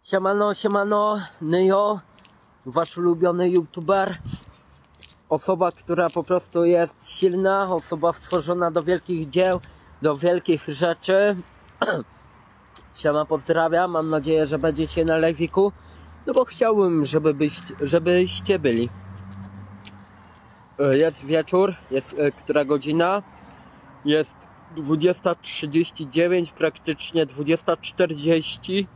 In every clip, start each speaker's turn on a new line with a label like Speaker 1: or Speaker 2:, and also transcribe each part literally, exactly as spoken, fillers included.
Speaker 1: Siemano, siemano, Nyo, wasz ulubiony youtuber. Osoba, która po prostu jest silna, osoba stworzona do wielkich dzieł, do wielkich rzeczy. Siema, pozdrawiam, mam nadzieję, że będziecie na live'iku. No bo chciałbym, żeby byście, żebyście byli. Jest wieczór, jest która godzina? Jest dwudziesta trzydzieści dziewięć, praktycznie dwudziesta czterdzieści.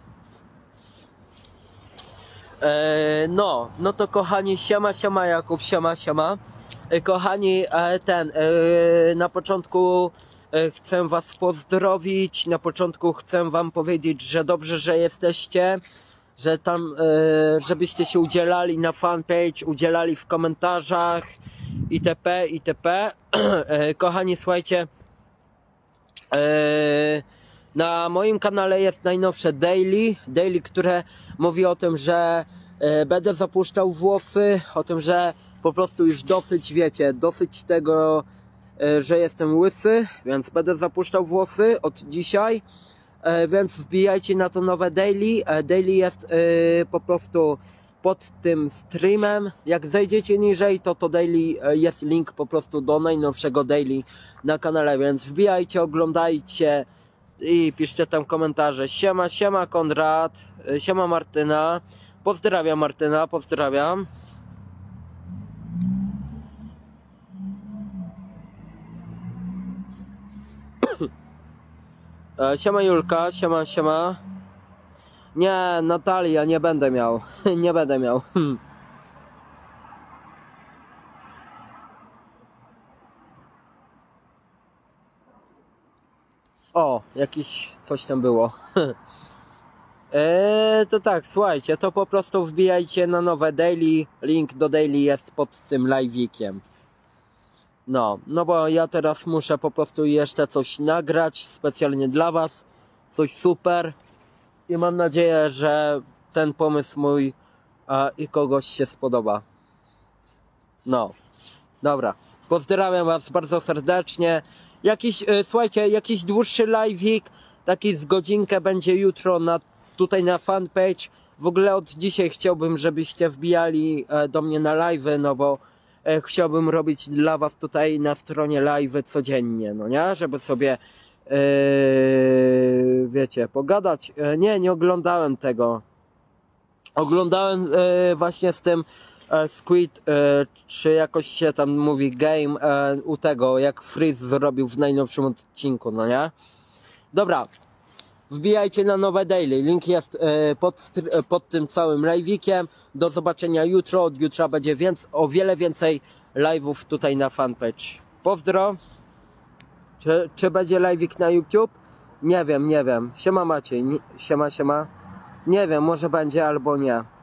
Speaker 1: E, no, no to kochani, siema, siema Jakub, siema, siema. E, kochani, e, ten, e, na początku e, chcę was pozdrowić, na początku chcę wam powiedzieć, że dobrze, że jesteście, że tam, e, żebyście się udzielali na fanpage, udzielali w komentarzach, itp, itp. E, kochani, słuchajcie, e, na moim kanale jest najnowsze daily, daily, które mówi o tym, że e, będę zapuszczał włosy, o tym, że po prostu już dosyć, wiecie, dosyć tego, e, że jestem łysy, więc będę zapuszczał włosy od dzisiaj, e, więc wbijajcie na to nowe daily. E, daily jest e, po prostu pod tym streamem. Jak zejdziecie niżej, to to daily e, jest link po prostu do najnowszego daily na kanale, więc wbijajcie, oglądajcie i piszcie tam komentarze. Siema, siema Konrad, siema Martyna. Pozdrawiam Martyna, pozdrawiam. Siema Julka, siema, siema. Nie, Natalia, nie będę miał. Nie będę miał. O, jakiś coś tam było. eee, to tak, słuchajcie, to po prostu wbijajcie na nowe daily. Link do daily jest pod tym live'ikiem. No, no bo ja teraz muszę po prostu jeszcze coś nagrać specjalnie dla was. Coś super. I mam nadzieję, że ten pomysł mój a, i kogoś się spodoba. No, dobra. Pozdrawiam was bardzo serdecznie. Jakiś, e, słuchajcie, jakiś dłuższy live'ik, taki z godzinkę będzie jutro na, tutaj na fanpage. W ogóle od dzisiaj chciałbym, żebyście wbijali e, do mnie na live'y, no bo e, chciałbym robić dla was tutaj na stronie live'y codziennie, no nie? Żeby sobie, e, wiecie, pogadać. E, nie, nie oglądałem tego. Oglądałem e, właśnie z tym Squid, e, czy jakoś się tam mówi game, e, u tego, jak Freeze zrobił w najnowszym odcinku, no nie? Dobra, wbijajcie na nowe daily, link jest e, pod, pod tym całym live'ikiem. Do zobaczenia jutro, od jutra będzie więc, o wiele więcej live'ów tutaj na fanpage. Pozdro. Czy, czy będzie live'ik na YouTube? Nie wiem, nie wiem. Siema Maciej, siema, siema. Nie wiem, może będzie albo nie.